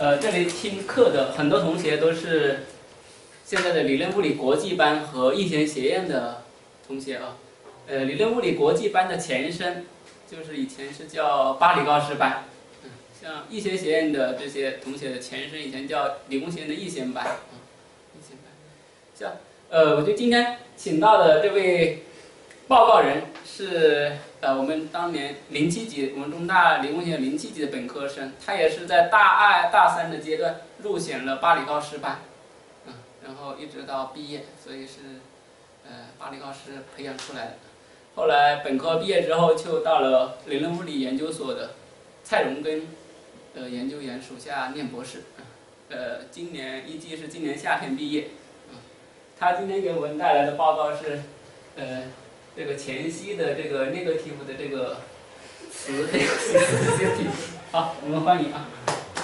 这里听课的很多同学都是现在的理论物理国际班和易贤学院的同学啊。理论物理国际班的前身就是以前是叫巴黎高师班，像易贤学院的这些同学的前身以前叫理工学院的易贤班，易贤班。像我就今天请到的这位报告人是我们当年07级，我们中大理工学院07级的本科生，他也是在大二、大三的阶段入选了巴黎高师班，然后一直到毕业，所以是巴黎高师培养出来的。后来本科毕业之后，就到了理论物理研究所的蔡荣根研究员属下念博士，今年预计是今年夏天毕业。他今天给我们带来的报告是这个前夕的这个 negative 的这个词这个题。好，我们欢迎啊。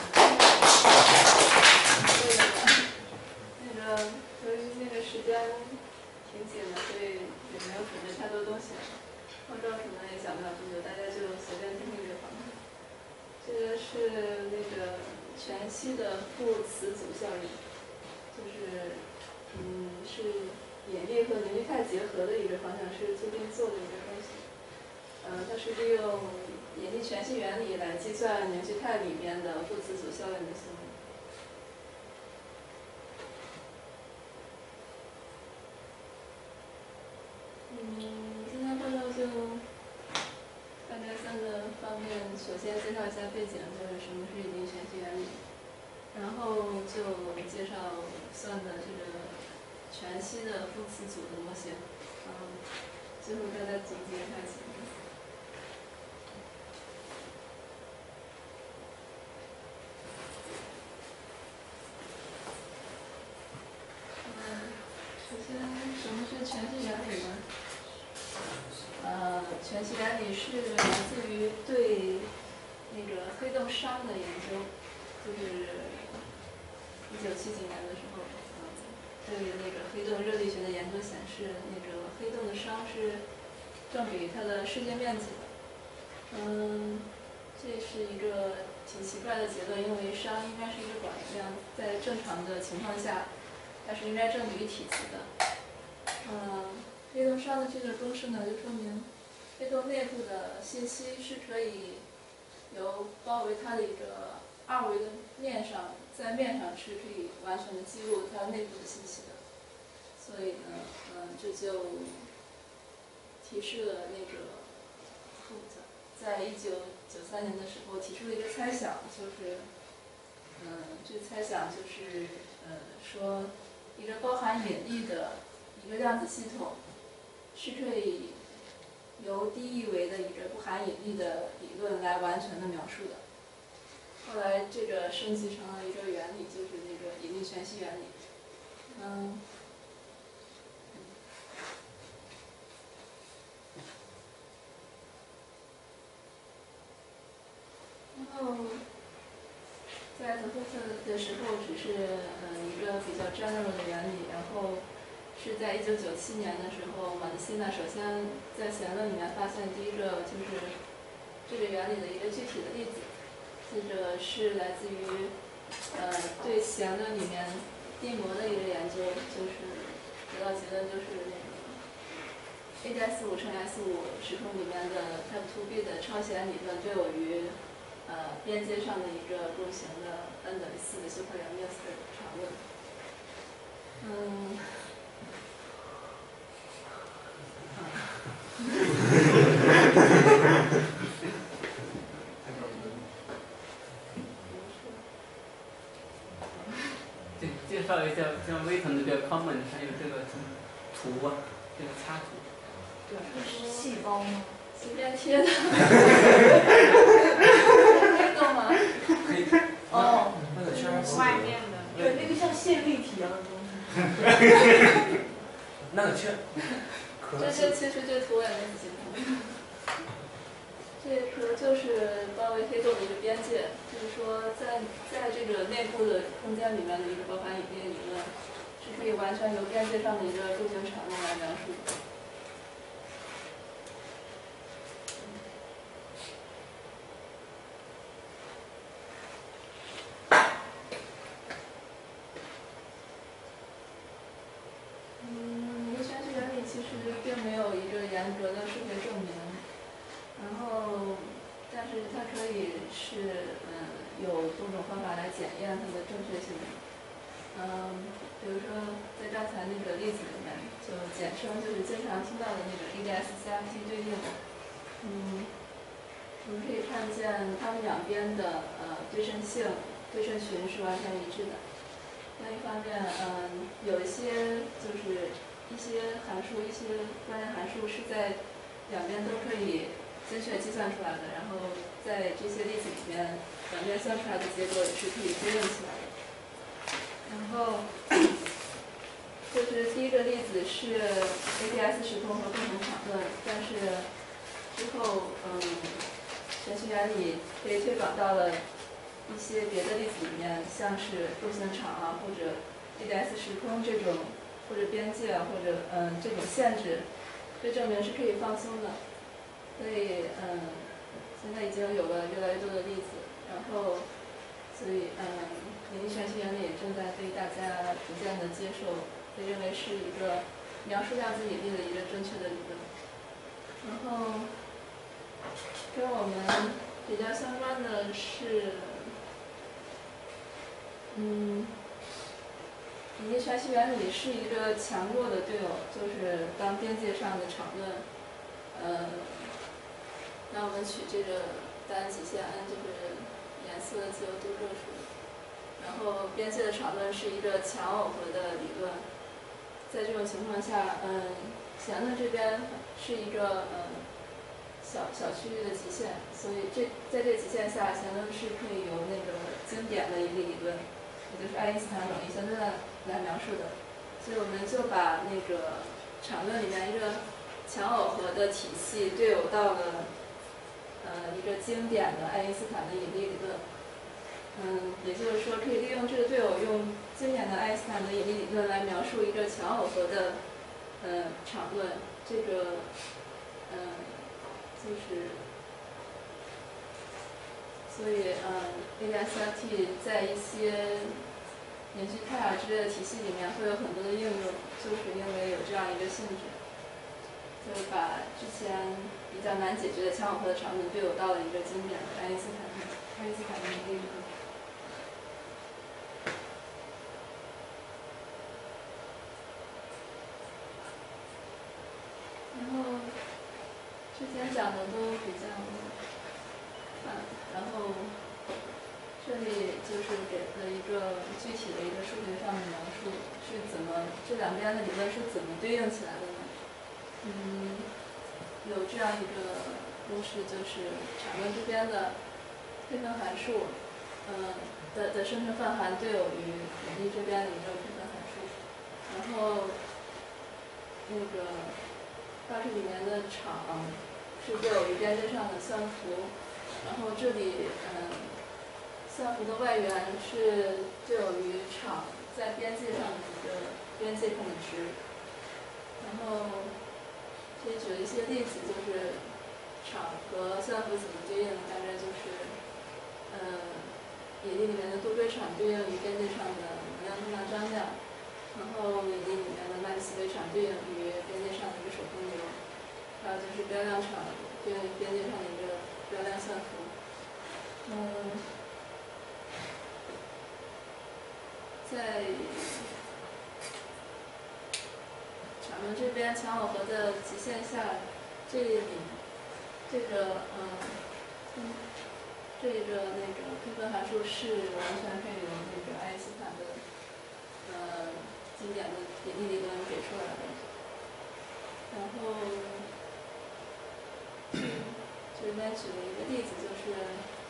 由于那个时间挺紧的，所以也没有准备太多东西。后周什么也讲不了多久，大家就随便听听就好了。这个是那个全息的负磁阻效应，就是是引力和凝聚态结合的一个方向，是最近做的一个东西。它是利用引力全息原理来计算凝聚态里面的负磁阻效应的行为。今天报告就大概3个方面，首先介绍一下背景，就是什么是引力全息原理，然后就介绍算的这个全息的负磁阻的模型，最后再来总结一下前面。首先，什么是全息原理呢？全息原理是来自于对那个黑洞熵的研究，就是1970几年的时候，对那个黑洞热力学的研究显示，那个黑洞的熵是正比它的世界面积的。这是一个挺奇怪的结论，因为熵应该是一个广义量，在正常的情况下，它是应该正比于体积的。黑洞熵的这个公式呢，就说明黑洞内部的信息是可以由包围它的一个2维的面上，在面上是可以完全的记录它内部的信息的。所以呢，这就提示了那个在1993年的时候提出了一个猜想，就是这个猜想就是说一个包含引力的一个量子系统是可以由低一维的一个不含引力的理论来完全的描述的。后来这个升级成了一个原理，就是那个引力全息原理。然后在德赫特的时候只是一个比较 general 的原理，然后是在1997年的时候，马德西纳首先在弦论里面发现第一个就是这个原理的一个具体的例子。这个是来自于对弦论里面地膜的一个研究，就是得到结论就是那个 A-5 乘 S5 时空里面的 Type 2B 的超弦理论对我于边界上的一个共形的 n 等于4的修克两面的场论。 介绍一下，像微腾的这个 comment 还有这个图啊，这个插图。 对，是细胞吗？ 随便贴的。黑洞吗？ 哦， 那个圈是外面的。对，那个像线粒体一样的东西。 那个圈。 其实这图我也没仔细看。这个就是包围黑洞的一个边界，就是说在这个内部的空间里面的一个包含引力的理论，是可以完全由边界上的一个构形场论来描述的。 严格的数学证明，然后但是它可以是有多种方法来检验它的正确性。比如说在刚才那个例子里面，就简称就是经常听到的那个 EDS-CFT 对应。我们可以看见它们两边的对称性、对称群是完全一致的。另一方面，有一些就是一些函数、一些关键函数是在两边都可以精确计算出来的，然后在这些例子里面，两边算出来的结果也是可以对应起来的。然后，就是第一个例子是 ADS 时空和共同场论，但是之后程序原理被推广到了一些别的例子里面，像是构型场啊，或者 ADS 时空这种，或者边界啊，或者这种限制，被证明是可以放松的。所以现在已经有了越来越多的例子，然后所以演绎程序原理也正在被大家逐渐的接受，被认为是一个描述量子引力的一个正确的理论。然后跟我们比较相关的是，演绎程序原理是一个强弱的对偶，就是当边界上的场论，那我们取这个单极限 n 就是颜色自由度热数，然后边界的场论是一个强耦合的理论。在这种情况下，弦论这边是一个小区域的极限，所以在这极限下，弦论是可以由那个经典的引力理论，也就是爱因斯坦广义相对论来描述的。所以我们就把那个场论里面一个强耦合的体系对偶到了一个经典的爱因斯坦的引力理论。也就是说，可以利用这个对偶，用经典的爱因斯坦的引力理论来描述一个强耦合的场论。这个就是，所以ADS-CFT 在一些连续态啊之类的体系里面会有很多的应用，就是因为有这样一个性质，就是把之前比较难解决的强耦合的场论对偶到了一个经典的爱因斯坦的引力理论。然后之前讲的都比较然后这里就是给了一个具体的一个数学上的描述，是怎么这两边的理论是怎么对应起来的呢？有这样一个公式，就是场论这边的配分函数，的生成范函对偶于引力这边的一个配分函数，然后那个画图里面的场是对偶于边界上的算符，然后这里算符的外缘是对偶于场在边界上的一个边界控的值。然后可以举一些例子，就是场和算符怎么对应，大概就是引力里面的多锥场对应于边界上的能量动量张量，然后引力里面的麦克斯韦场对应于边界上的一个手风流，还有就是标量场对应于边界上的一个标量算符。在场论这边强耦合的极限下，这个那个配分函数是完全可以由那个爱因斯坦的经典的引力理论给出来的。然后这里面举了一个例子，就是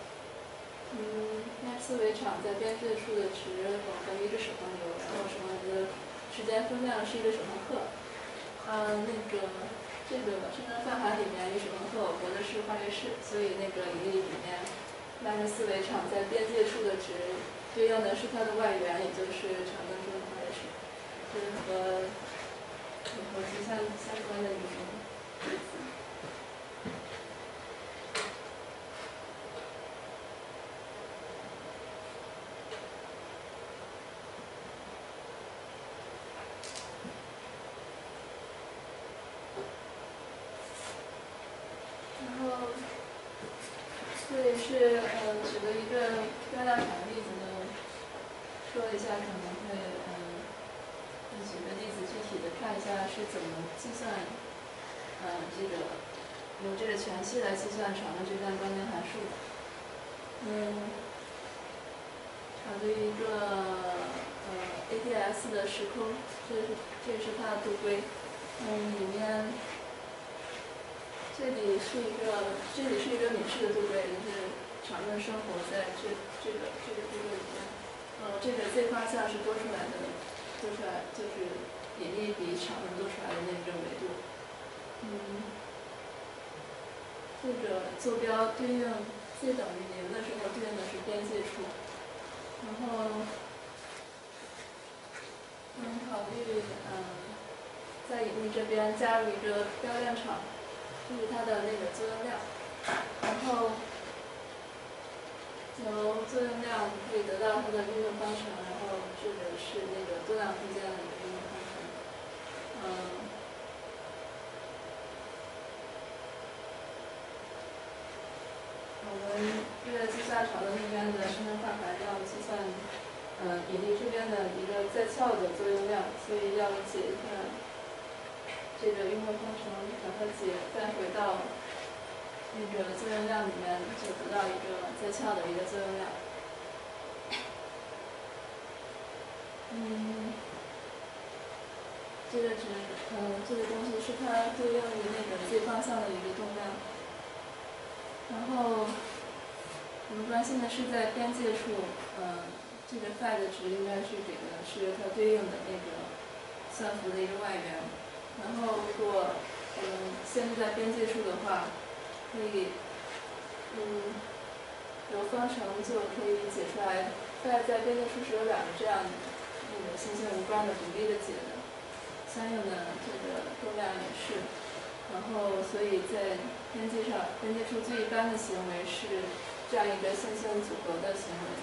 麦克斯韦场在边界处的值耦合于一个手风流，然后手风流的时间风量是一个手风克。这个生成范函里面与手风克耦合的是化学式，所以那个引力里面麦克斯韦场在边界处的值对应的是它的外缘，也就是场论中的化学式，这是和极相关的一种例子。 是举了一个标量场的例子呢，说一下可能会举个例子具体的看一下是怎么计算这个用这个全息来计算场的这段关联函数。考虑一个ADS 的时空，这是它的度规，里面这里是一个敏式的度规，就是场论生活在这个度规里面。这个 Z 方向是多出来就是引力比场论多出来的那个维度。这个坐标对应 Z 等于0的时候对应的是边界处，然后考虑在引力这边加入一个标量场，这是它的那个作用量，然后由作用量可以得到它的运动方程，然后这个是那个多量空间的一个运动方程。我们为了计算场的那边的生成范围，要计算引力这边的一个在鞘的作用量，所以要解一下这个运动方程，把它再回到那个作用量里面，就得到一个在鞘的一个作用量。这个这个东西是它对应于那个 Z 方向的一个动量。然后我们关心的是在边界处，这个 phi 的值应该是给的是它对应的那个算符的一个外缘。然后如果限制在边界处的话，可以有方程就可以解出来 phi 在边界处是有2个这样那个线性无关的独立的解的，相应的这个动量也是。然后所以在边界处最一般的行为是这样一个线性组合的行为。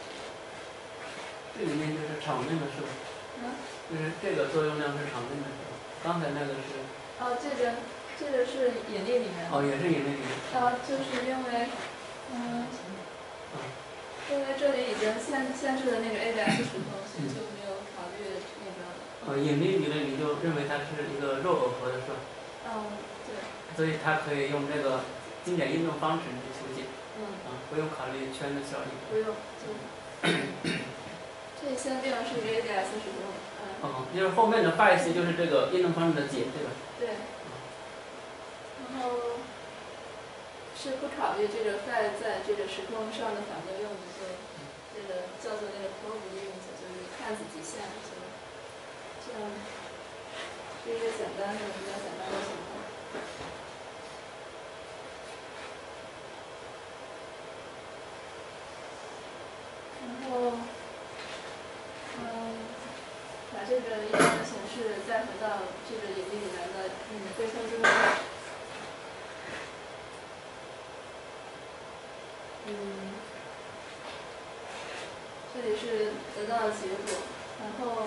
这里面就是场论的是吧？就是这个作用量是场论的是吧？刚才那个是？ 这个是引力里面。 也是引力里面。 就是因为这里已经限制了那个 ADS 时空，所以就没有考虑那个。 引力理论你就认为它是一个肉耦合的是吧？ 对。 所以它可以用这个经典运动方程去求解。不用考虑圈的效应。 不用。这里限定是一个 ADS 时空。 就是后面的 phi 系就是这个运动方程的解，对吧？ 对。然后是不考虑这个 phi 在这个时空上的反作用的，就这个叫做那个 probe 的运子，就是看子极限，就这样是一个比较简单的情况。然后把这个一般的形式再回到这个引力里面的对称作用量。这里是得到的结果，然后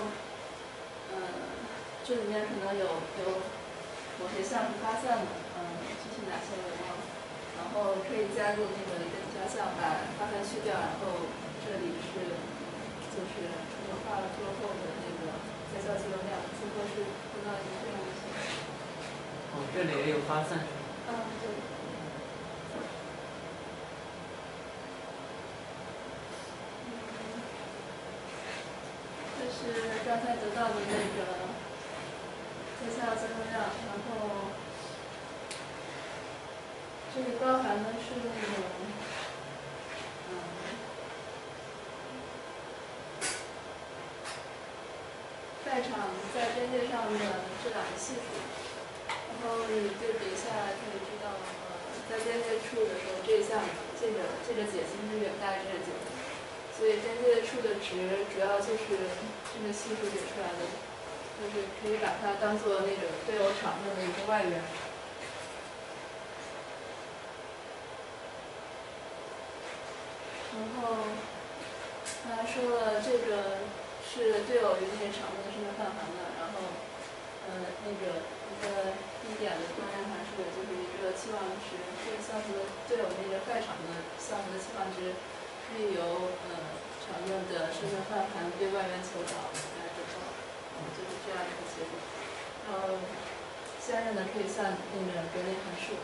这里面可能有某些项是发散的，具体哪些我忘了。然后可以加入那个一个抵消项，把发散去掉，然后这里就是优化了之后的那个在校作用量，最后是得到一个这样的形式。 这里也有发散。 对。这是刚才得到的那个在校作用量，然后这里包含的是那种在场在边界上的这2个系数，然后你对比下来可以知道，在边界处的时候，这个解析是远大于这个解的，所以边界处的值主要就是这个系数给出来的，就是可以把它当做那个对偶场论的一个外缘。然后刚才说了，这个是对偶于那个场论的生成范含的，然后那个一个经典的动量函数，就是一个期望值，这个项目的对我们那个外场的项目的期望值，可以由常用的身份换函对外源求导来得到，就是这样一个结果。然后相应的可以算那个格内函数。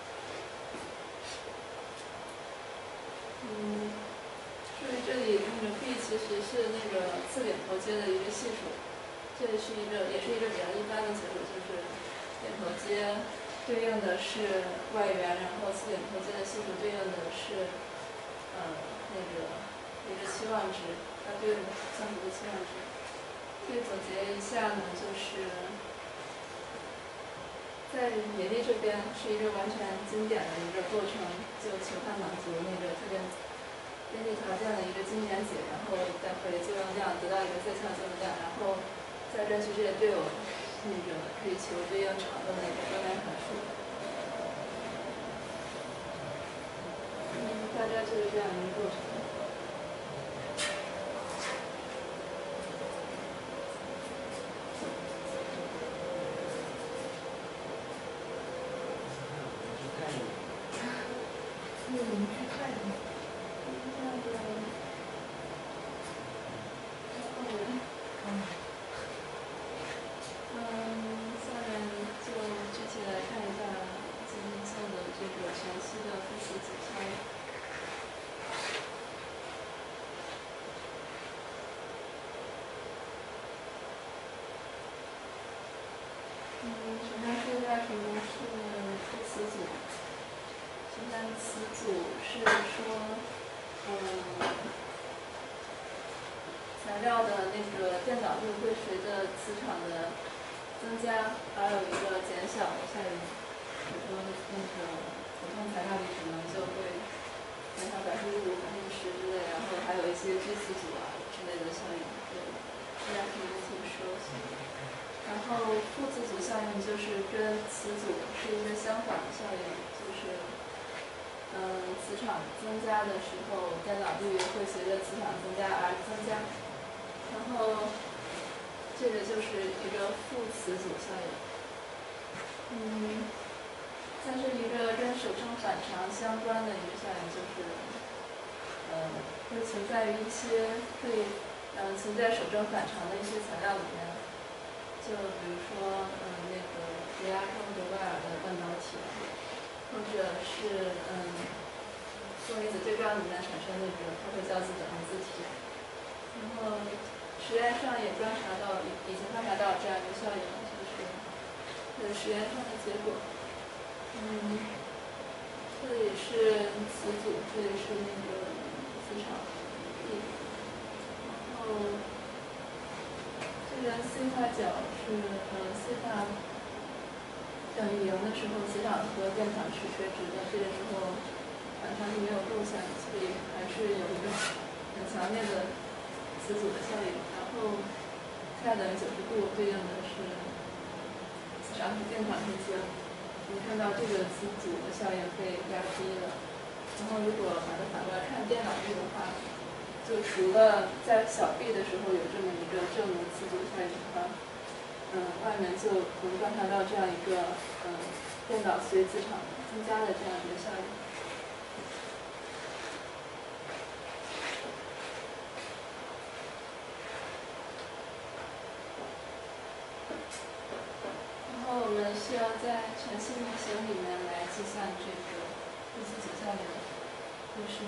注意这里那个 b 其实是那个次点头接的一个系数，这是一个也是一个比较一般的结果，就是点头接对应的是外源，然后次点头接的系数对应的是那个期望值，它对应的相同的期望值。可以总结一下呢，就是在比例这边是一个完全经典的一个过程，就求它满足那个特定边际条件的一个经典解，然后再会作用量得到一个最小作用量，然后再根据这些对偶那个可以求对应场的那个多元函数。大概就是这样一个过程。 你去看一下。 下面就具体来看一下今天做的这个全息的复习组项。首先说一下什么是副词组。首先词组是说，材料的那个电导率会随着磁场的增加而有一个减小的效应。比如说那个普通材料里可能就会减少5%、10%之类，然后还有一些聚磁组啊之类的效应，对，大家可以听说。然后负磁组效应就是跟磁组是一个相反的效应，就是磁场增加的时候，电导率会随着磁场增加而增加。然后，这个就是一个负磁组效应。它是一个跟手撑反常相关的一个效应，就是会存在于一些存在手正反常的一些材料里面。就比如说那个负压高德瓦尔的半导体，或者是负离子对撞里面产生那个透会胶子等离子体。然后实验上也观察到，已经观察到这样一个效应，就是实验上的结果。这里是磁组，这里是那个磁场 E， 然后这个西塔角是西塔等于0的时候，磁场和电场是垂直的，这个时候反常是没有动向，所以还是有一个很强烈的磁组的效应。然后θ等于90度对应的是磁场和电场之间，你看到这个磁组的效应被压低了。然后如果把它反过来看电导率的话，就除了在小 b 的时候有这么一个正的磁组效应的话，外面就能观察到这样一个电导随磁场增加的这样一个效应。然后我们需要在全息模型里面来计算这个负磁组效应，就是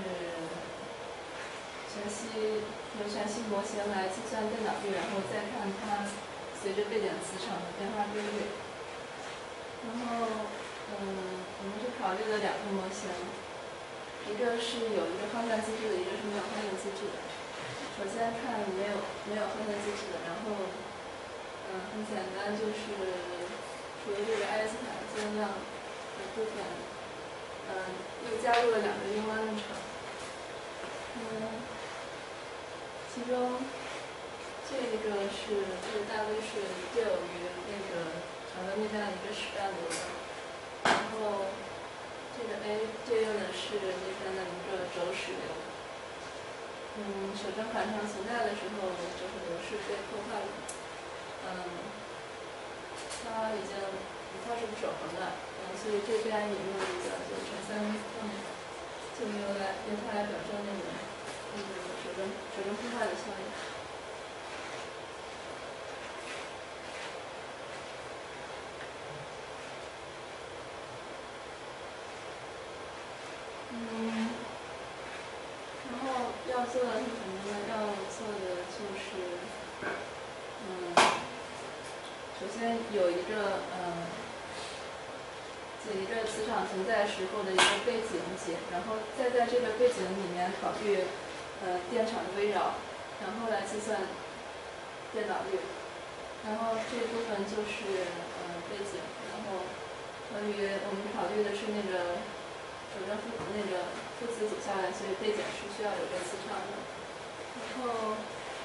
由全息模型来计算电导率，然后再看它随着背景磁场的变化规律。然后我们是考虑了2个模型，一个是有一个耗散机制的，一个是没有耗散机制的。首先看没有耗散机制的，然后很简单，就是除了这个爱因斯坦自由量的部分，又加入了2个英弯论场。其中这个大 V 是对偶于那个常温密这样一个矢量流的，然后这个 A 对应的是那边的一个轴矢流。手正反常存在的时候，轴矢流是被破坏的。 它已经它是不守恒的，所以这边引入了一个就是乘三维方，就用它来表征手征破坏的效应。然后要做的是什么呢？要做的就是，首先有一个磁场存在时候的一个背景解，然后再在这个背景里面考虑电场的微扰，然后来计算电导率，然后这一部分就是背景，然后关于我们考虑的是那个手征那个负磁组下来，所以背景是需要有个磁场的。然后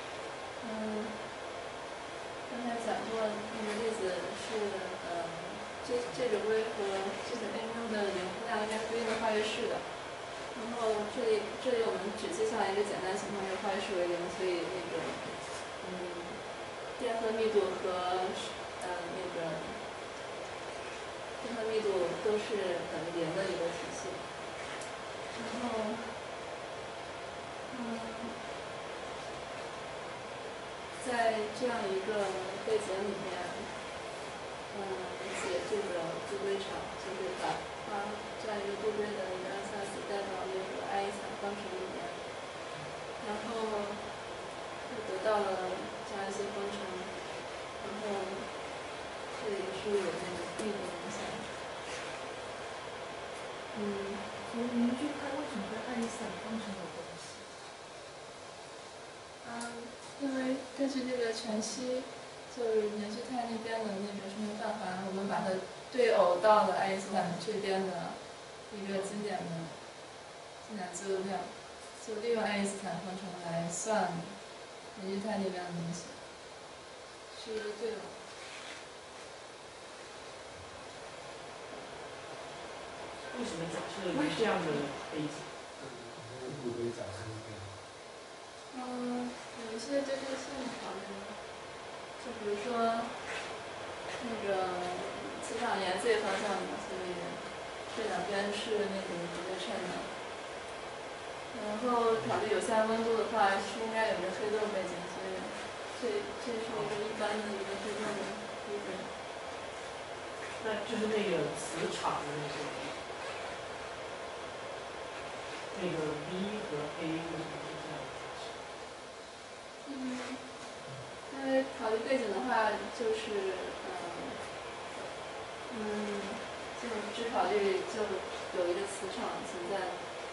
刚才讲过那个例子是这个硅和这个 mu 的零负量应该对应的化学式的。然后这里我们只计算一个简单情况，就是化学式为零，所以那个电荷密度和电荷密度都是等于零的一个体系。然后在这样一个背景里面，写这个杜归场，就是把这样一个杜归的一个安萨子带到那个爱因斯坦方程里面，然后就得到了这样一些方程，然后这里是有那个密度影响。 所以凝聚态为什么跟爱因斯坦方程有关系？ 因为根据这个全息，就是凝聚态那边的那个生成范环，我们把它对偶到了爱因斯坦这边的一个经典自由量，就利用爱因斯坦方程来算凝聚态那边的东西，是一个对偶。 为什么假设有这样的背景？ 不会假设这样。 有一些对称性的考虑，就比如说那个磁场沿最方向的，所以这两边是那种不对称的。然后考虑有限温度的话，是应该有个黑洞背景，所以这是一个一般的一个黑洞的例子。 那就是那个磁场的那个 B 和 A 为什么是这样的？ 因为考虑背景的话，就是就只考虑就有一个磁场存在，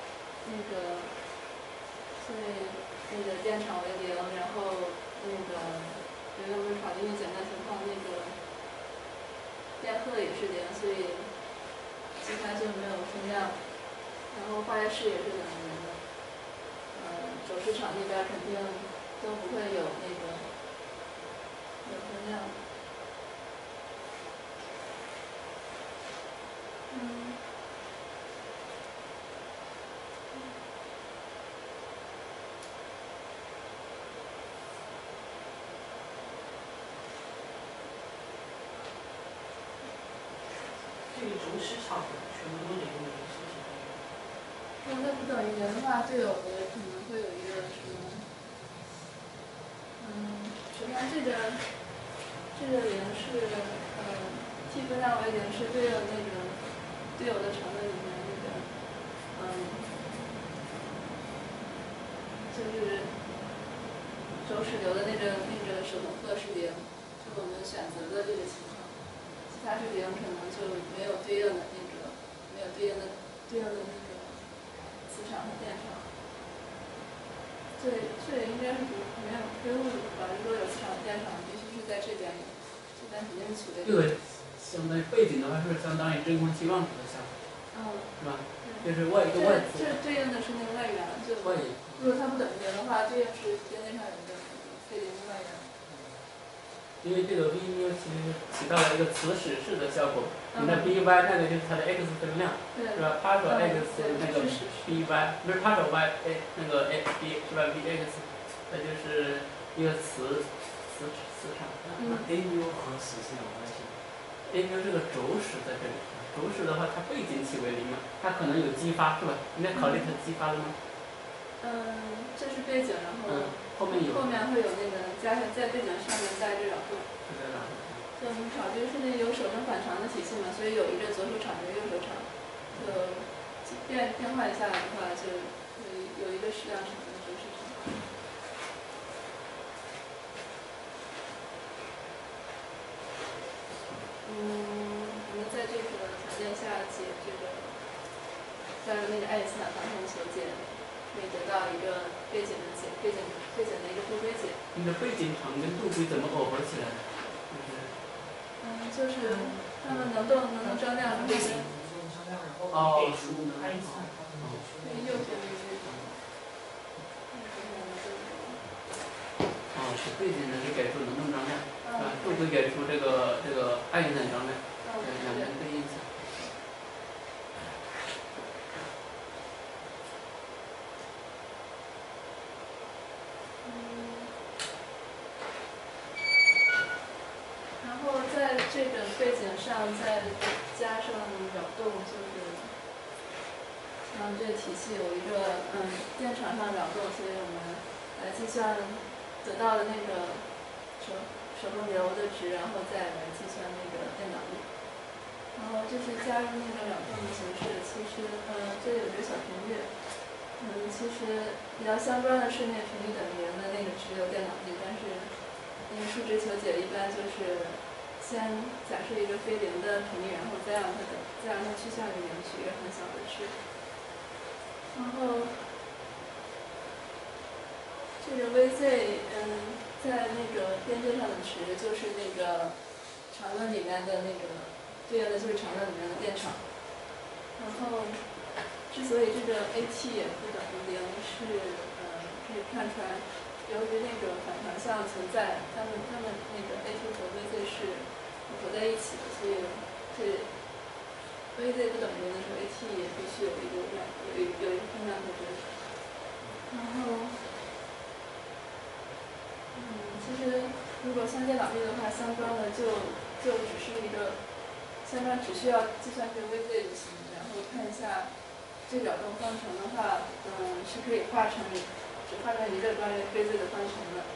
所以那个电场为零，然后因为我们考虑简单情况，那个电荷也是零，所以其他就没有分量，然后化学式也是等于零的。轴势场那边肯定都不会有那个有分量。 这个轴势场全部都零是什么？ 如果它不等于零的话，对偶的可能会有一个什么？首先这个零是T 分量为零是对应那个对偶的场的里面那个就是轴矢流的那个手同克是零，是我们选择的这个情况。其他是零，可能就没有对应的那个磁场和电场。这应该是没有非物理吧？如果有磁场和电场，必须是在这边有，这边肯定是取对。 这个相当于背景的话，是不是相当于真空期望值的相反？是吧？就是外一个外磁。 这对应的是那个外缘，就外缘。 如果它不等于零的话，对应是边界上有一个非零的外缘。 因为这个 V mu 其实起到了一个磁使式的效果，你的 B y 那个就是它的 x 分量，是吧？partial x 那个 B y 不是 partial y a 那个 a b 是吧 ？Vx 它就是一个磁场。 A mu 和磁是有关系的。 研究这个轴使在这里，轴使的话，它背景起为零嘛，它可能有激发是吧？应该考虑它激发了吗？ 这是背景，然后后面会有那个在背景上面加一个扰动。 是这样。 就我们考虑是那有手伸反常的体系嘛，所以有一个左手长，一个右手长，就变换下来的话，就有一个适量长的轴使长。我们在这个条件下解这个，加入那个爱因斯坦方程求解，可以得到一个背景的一个度归解。 你的背景长跟度归怎么耦合起来的？ 就是它们能动能张量，然后哦，属爱因斯坦方程的右边那个。 是背景的是给出能动张量，度归给出这个爱因斯坦张量，两边对应一下。 然后在这个背景上再加上扰动，就是像这个体系有一个电场上扰动，所以我们来计算得到的那个手动流的值，然后再来计算那个电导力。然后这是加入那个扰动的形式，其实这里有一个小频率，其实比较相关的是那个频率等于零的那个只有电导力，但是那个数值求解一般就是先假设一个非零的频率，然后再让它趋向于零，取一个很小的值。然后这个 Vz 在那个边界上的值就是那个场论里面的那个对应的就是场论里面的电场。然后之所以这个 At 也不等于零，是可以看出来，由于那个反常项存在，它们那个 At 和 Vz 是合在一起的，所以这 Vz 不等于零的时候 ，At 也必须有一个通量特征。然后其实如果算电导力的话，相关的就只是一个相关只需要计算这个 Vz 就行，然后看一下这扰动方程的话，是可以只画成一个关于 Vz 的方程的。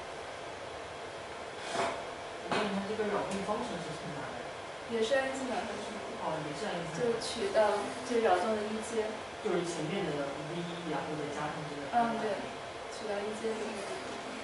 我问一下，这个扰动方程是从哪来的？ 也是爱因斯坦方程。 也是爱因斯坦。 就取到这扰动的一阶。 就是前面的 V，然后再加上这个。 对，取到一阶就是这个。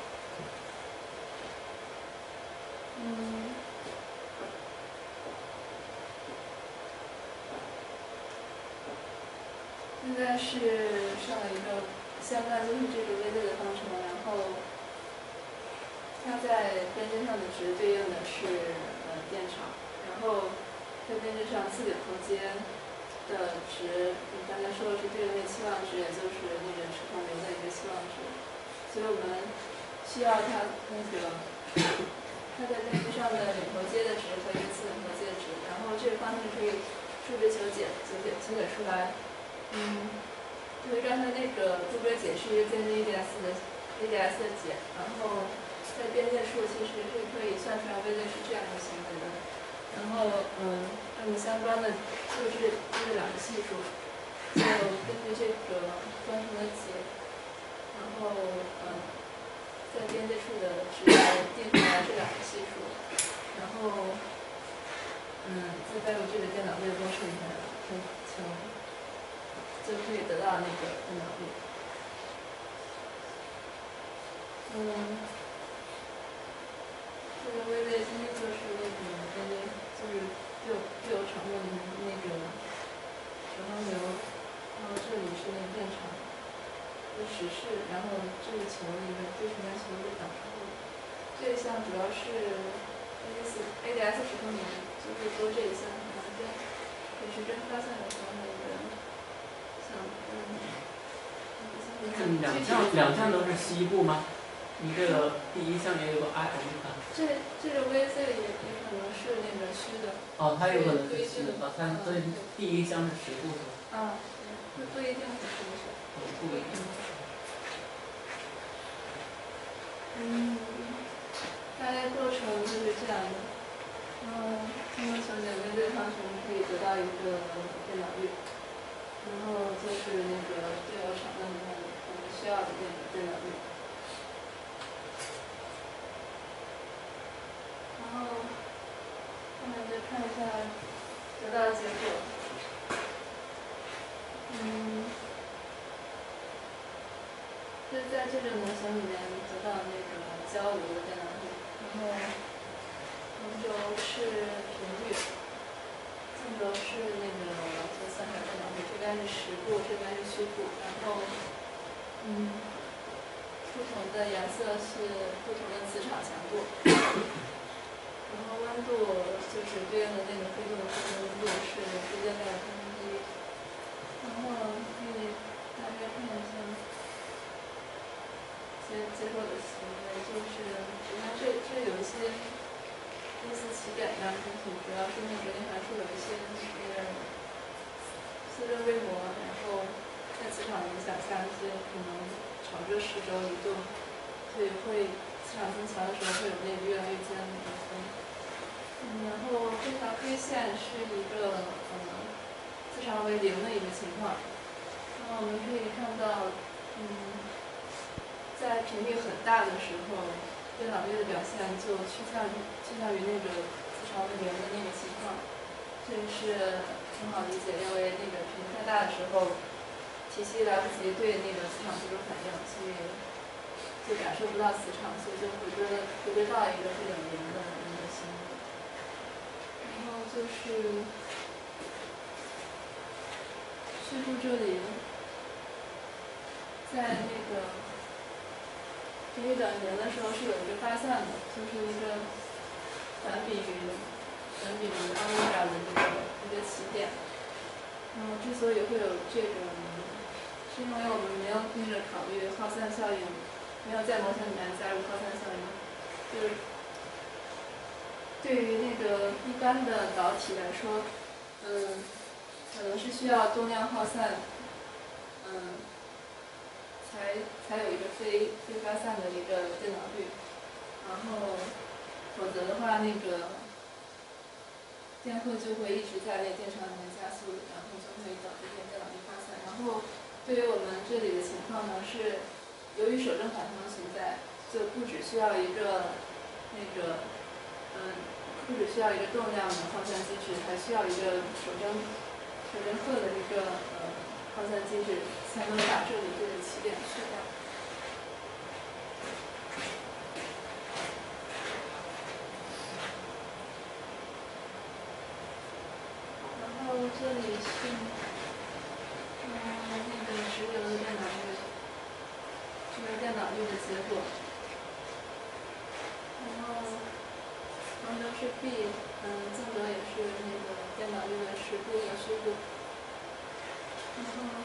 现在是上了一个相关就是这个 Vz 的方程，然后它在边界上的值对应的是电场，然后在边界上次顶头接的值，刚才说的是对应那期望值，也就是那个持孔流的一个期望值，所以我们需要它在边界上的顶头接的值和一个次顶头接的值，然后这个方程可以数值求解出来。就是刚才那个度归解是一个渐进 ADS 的解，然后在边界数其实是可以算出来 Vz 是这样一个行为的。然后它们相关的就是两个系数，就根据这个方程的解，然后在边界数的值来定出来这两个系数，然后再带入这个电导力的公式里面就可以得到那个电导力。这个 Vz 就是那个就是右场论里面那个手动流，然后这里是那个电场的实式，然后这里求了一个对称单求一个导数。这一项主要是 ADS 时空流，就是说这一项可能跟时针发散有关的一个项目。 两项都是西部吗？你这个第一项也有个 I M 卡。 这个 Vz 也可能是那个虚的。 它有可能是虚的，所以第一项是实部的。 不一定是实部。 不一定。 大概过程就是这样的。 那么从两边对抗中可以得到一个电脑域，然后就是那个对偶场论里面我们需要的那个电脑域。然后后面再看一下得到的结果。就是在这个模型里面得到那个交流的电脑域，然后横轴是频率，纵轴是那个就三条电脑域，这边是实部，这边是虚部，然后不同的颜色是不同的磁场强度，然后温度就是对应的那个黑洞的温度是直接在1/1，然后可以大概看一下结果的行为，就是你看这有一些类似起点一样的东西，主要是那个内函数有一些那个自热微膜，然后在磁场影响下，一些可能朝着时轴移动，所以会磁场增强的时候会有那个越来越尖的部分。然后这条黑线是一个磁场为0的一个情况。那我们可以看到，在频率很大的时候，电脑域的表现就趋向于那个磁场为0的那个情况，这是很好理解，因为那个频率太大的时候，体系来不及对那个磁场做出反应，所以就感受不到磁场，所以就回归到一个不等0的一个行为。然后就是叙述这里，在那个频率等于0的时候是有一个发散的，就是一个反比于欧米伽的一个起点。之所以会有这种，是因为我们没有那个考虑耗散效应，没有在模型里面加入耗散效应，就是对于那个一般的导体来说，可能是需要动量耗散，才有一个非发散的一个电脑域，然后否则的话，那个电荷就会一直在那电场里面加速，然后就会导致电脑域发散。然后对于我们这里的情况呢，是由于守正反常存在，就不只需要一个不只需要一个动量的耗散机制，还需要一个守正荷的一个耗散机制，才能把这里这个起点去掉。然后这里是那个直流的电脑域，这个电脑域的结果。然后横轴是 B，纵轴也是那个电脑域的实部和虚部。然后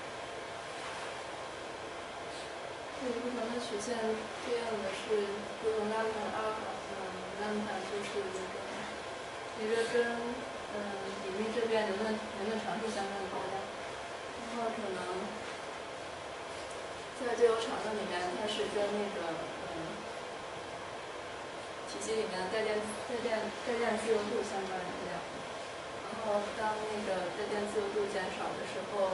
这里不同的曲线对应的是不同拉姆达阿尔法，拉姆达就是一个跟比例这边能论常数相关的高量，然后可能在对偶场论里面，它是跟那个体系里面的带电自由度相关的量。然后当那个带电自由度减少的时候，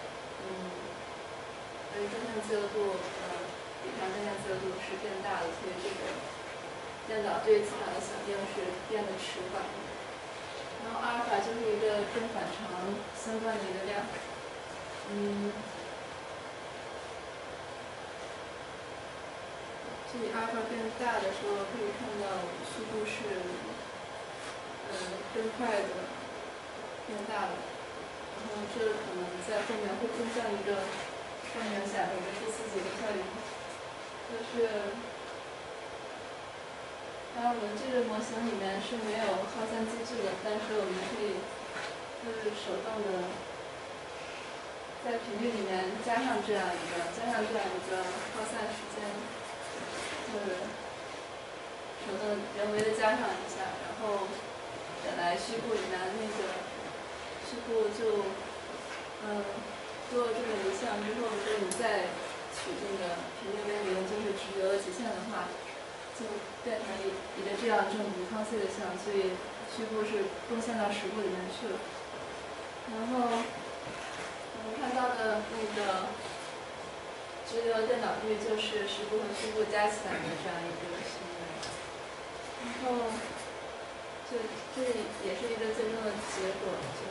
由于正线自由度比上正线自由度是变大的，所以这个电导对磁场的响应是变得迟缓的。然后阿尔法就是一个跟反常相关的一个量。这里阿尔法变大的时候，可以看到虚度是更快的变大了。然后这可能在后面会更像一个双元下的一个第四级的效应，当然我们这个模型里面是没有耗散机制的，但是我们可以手动的在频率里面加上这样一个耗散时间，手动人为的加上一下，然后本来虚部里面那个虚部就多了这么一项之后，如果你再取这个频率为0，就是直流的极限的话，就变成一个这样正无康 C 的项，所以局部是贡献到实部里面去了。然后我们看到的那个直流电导率就是实部和虚部加起来的这样一个行为。然后这也是一个最终的结果，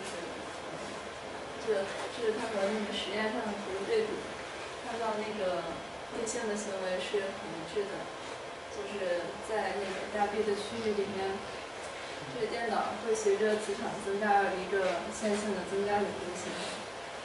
这是它和那个实验上的图对比，看到那个电性的行为是很一致的，就是在那个大 B 的区域里面，这个电导会随着磁场增大而一个线性的增加扭动行为。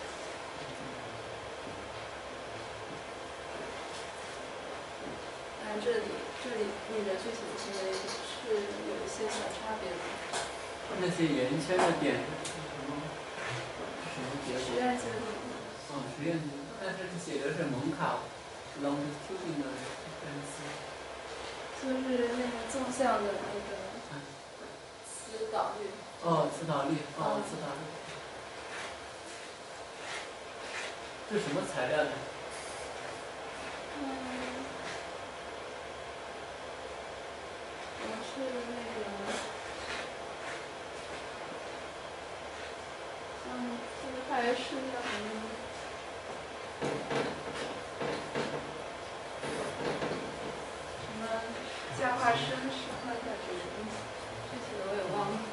这里那个具体的行为是有一些小差别的。 那些圆圈的点是什么结果？ 实验结果。 实验结果，但是写的是蒙卡 longitudinal frequency， 就是那个纵向的那个磁导率。 磁导率，磁导率。这什么材料的？ 是那个，这个还是叫什么？什么价化生石块块之类的东西，具体的我也忘了。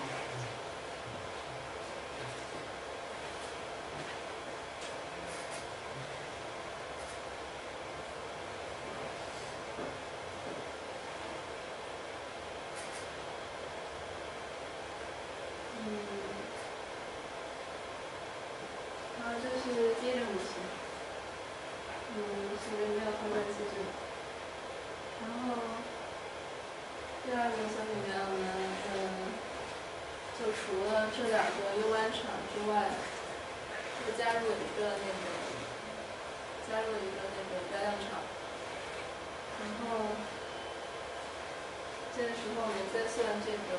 然后这是第一种模型，所以没有判断基准。然后第二种模型里面，我们就除了这两个右弯场之外，又加入一个那个标量场。然后这个时候我们再算这个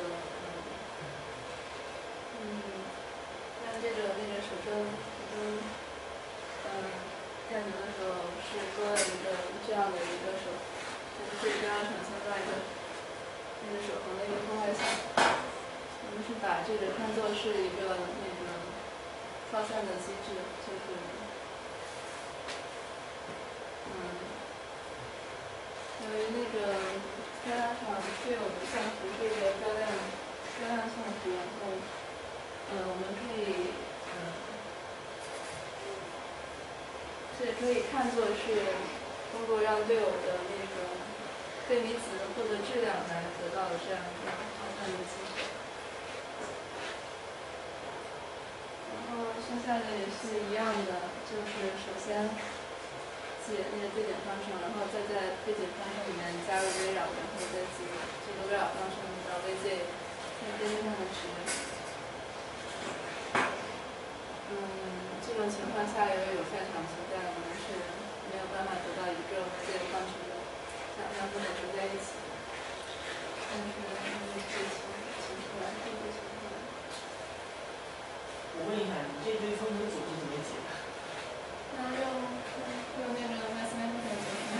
按这个那个手针电流的时候是多了一个这样的一个手，就是这个标量场相当于那个守恒的一个破坏性。我们是把这个看作是一个那个发散的机制，就是由于那个标量场对我们像图是一个标量像图，然后我们可以这也可以看作是通过让对偶的那个费米子获得质量来得到的这样一个发散的机制。然后剩下的也是一样的，就是首先解那个对点方程，然后再在对点方程里面加入微扰，然后再解这个微扰方程到Vj跟边上的值。这种情况下，由于有范场存在，我们是没有办法得到一个Vj方程的，两个组在一起。但是这请出来，这个请出来。 我问一下，你这堆方程组是怎么解的？ 用那个 mathematical 解出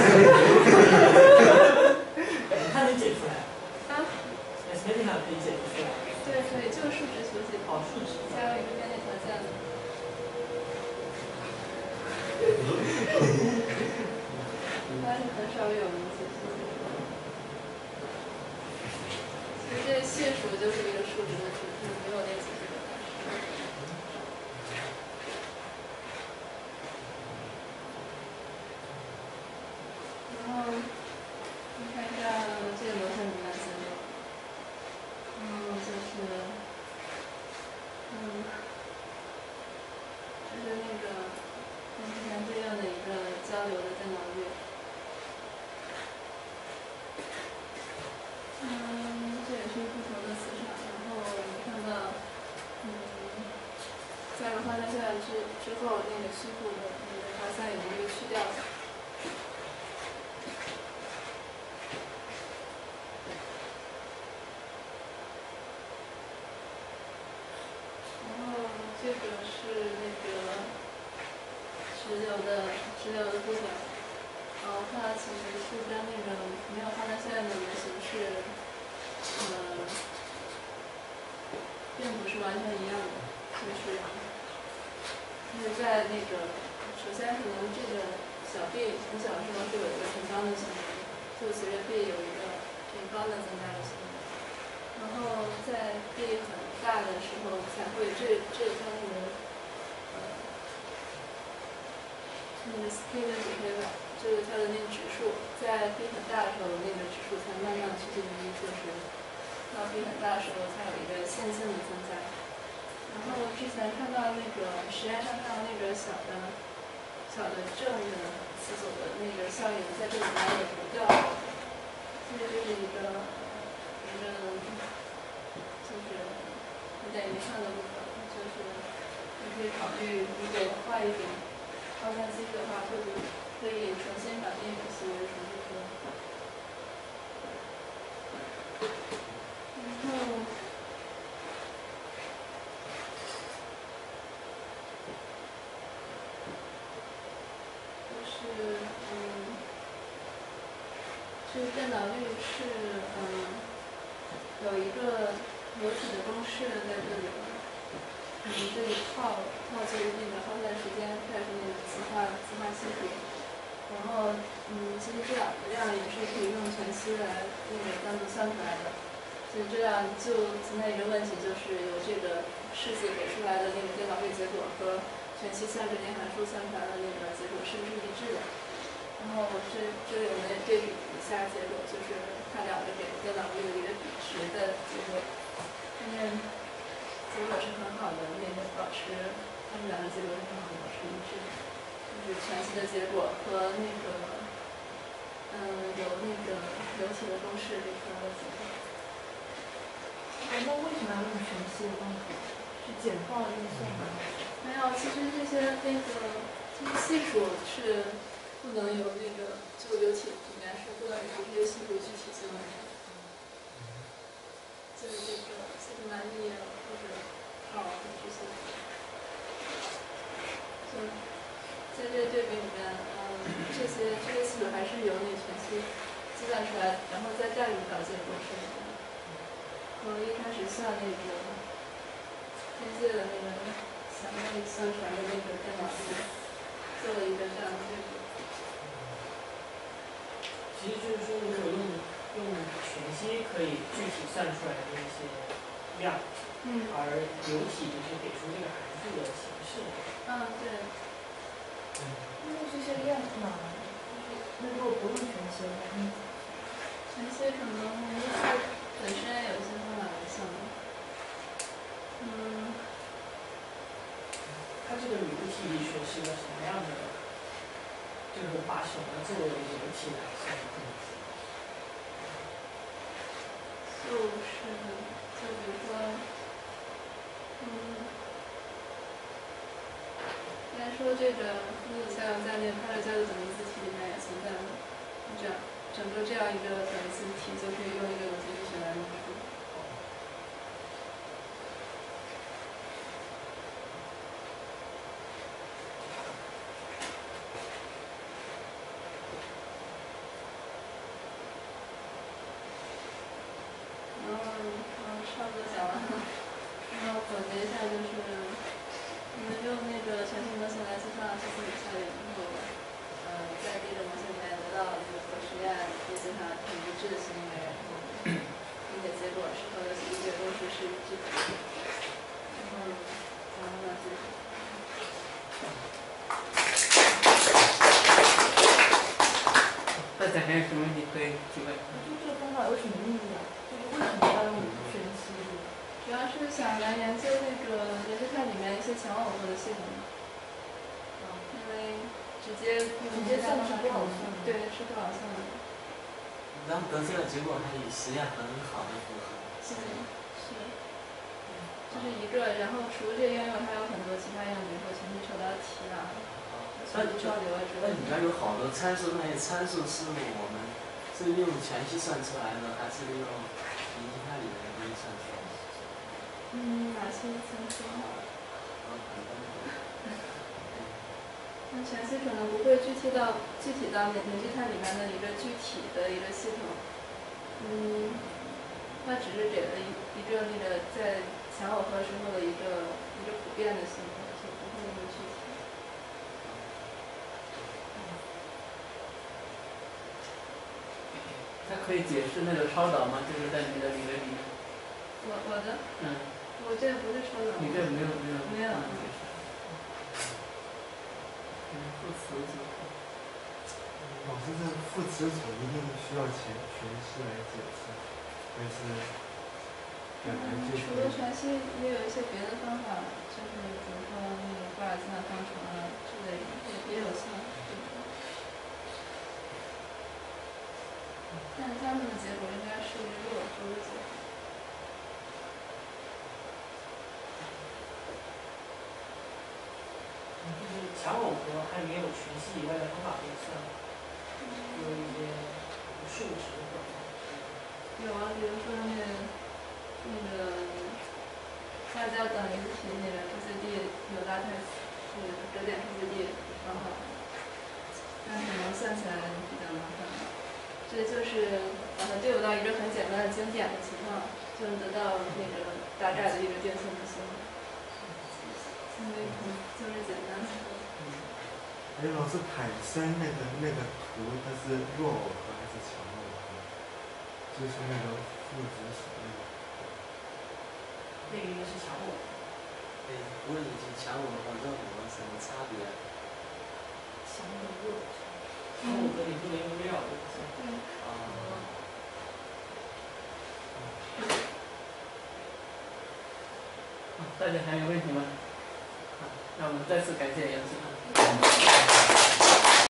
你看能解出来？mathematical 可以解出来。 对，可以，就是数值求解。 数值。 加入一个边界条件的。但是很少有人解出。其实这系数就是一个数值的指数，没有那几个的。然后你看一下这个流程怎么写的，就是那个跟之前对应的一个交流的电导率。这也是不同的磁场，然后我们看到从小的时候是有一个挺高的性能，就随着 B 有一个挺高的增加的性能，然后在 B 很大的时候才会这它那个 behavior 就是它的那个指数，在 B 很大的时候，那个指数才慢慢趋近于1，就是到 B 很大的时候才有一个线性的增加。然后之前看到那个实验上看到那个小的正的词组的那个效应，在这里面也不掉，这就是一个就是有点遗憾的部分，就是你可以考虑，如果画一点高散机的话，会不会可以重新把那个思维重新说。然后就是电导率是有一个流体的公式在这里，你这里套就是那个耗散时间，再是那个磁化系数，然后其实这两个量也是可以用全息来那个单独算出来的。所以这样就存在一个问题，就是有这个式子给出来的那个电导率结果和全息相对连函数算出来的那个结果是不是一致的？然后这里我们也对比一下结果，就是它两个给电导率的一个比值的结果，发现结果是很好的，那个保持它们两个结果是很好的保持一致，就是全息的结果和那个有那个流体的公式给出来的结果。 那为什么要用全息的方法？是简化运算吗？ 没有，其实这些系数是不能有那个就流体里面是不能有这些系数具体性的，就是这个西格玛利或者这些，就在这对比里面，这些系数还是由那全息计算出来，然后再带入到结果式里面。我一开始算那个天界的那个想那里算出来的那个电导率，做了一个这样的对比。 其实就是说，如果用全息可以具体算出来的一些量，而流体就是给出这个函数的形式。 对。 那这些量是哪来的？那如果不用全息的话， 全息可能本身也有一些方法来算的。 它这个流体力学是个什么样的？就是把什么作为流体来算？ 就比如说，应该说这个粒子效应在那个快乐交流等离子体里面也存在的，这样整个这样一个等离子体就可以用一个流体力学来描述。差不多讲完了，然后总结一下就是，我们用那个全息模型来计算希斯里效应以后，在这个模型里面得到就是说实验理论上挺一致的行为，并且结果是和理解公式是一致的，然后就是。 大家还有什么问题可以提问？ 就这个方法有什么意义啊？就是为什么要用全息？ 主要是想来研究那个连续态里面一些强耦合的系统，因为直接算是不好算，对，是不好算的。 然后得出的结果还与实验很好的符合。 是，这是一个，然后除了这个应用，还有很多其他应用，比如说全息手导体啊，全息交流啊之类的。 那里面有好多参数，那些参数是我们是用全息算出来的，还是用离心态里面的东西算出来的？ 哪些参数？那全息可能不会具体到连续态里面的一个具体的一个系统，它只是给了一个那个在强耦合时候的一个普遍的系统，就不会那么具体。 它可以解释那个超导吗？就是在你的理论里面。 我的， 嗯。 我这不是超导。 你这没有。 没有。 解释。副词组。 老师，这副词组一定需要全息来解释，还是本来就可以？ 除了全息，也有一些别的方法，就是比如说那个巴尔兹曼方程啊之类的，也有像。但是他们的结果应该是一个弱周的结果。 就是强耦合还没有全息以外的方法可以算，有一些数值或者。 有啊，比如说那个下降等于体那个 PCD 有拉特那个折点 PCD 方法，但是能算起来比较麻烦。这就是把它对应到一个很简单的经典的情况，就能得到那个大概的一个定性模型。因为就是简单的。 哎，老师，坦森那个图，它是弱耦合还是强耦合？就是那个负值数那个。 那个应该是强耦合。 对，物理及强耦合这有什么差别？ 强和弱。强耦合你不能用料，对不对？ 大家还有问题吗？那我们再次感谢杨先生。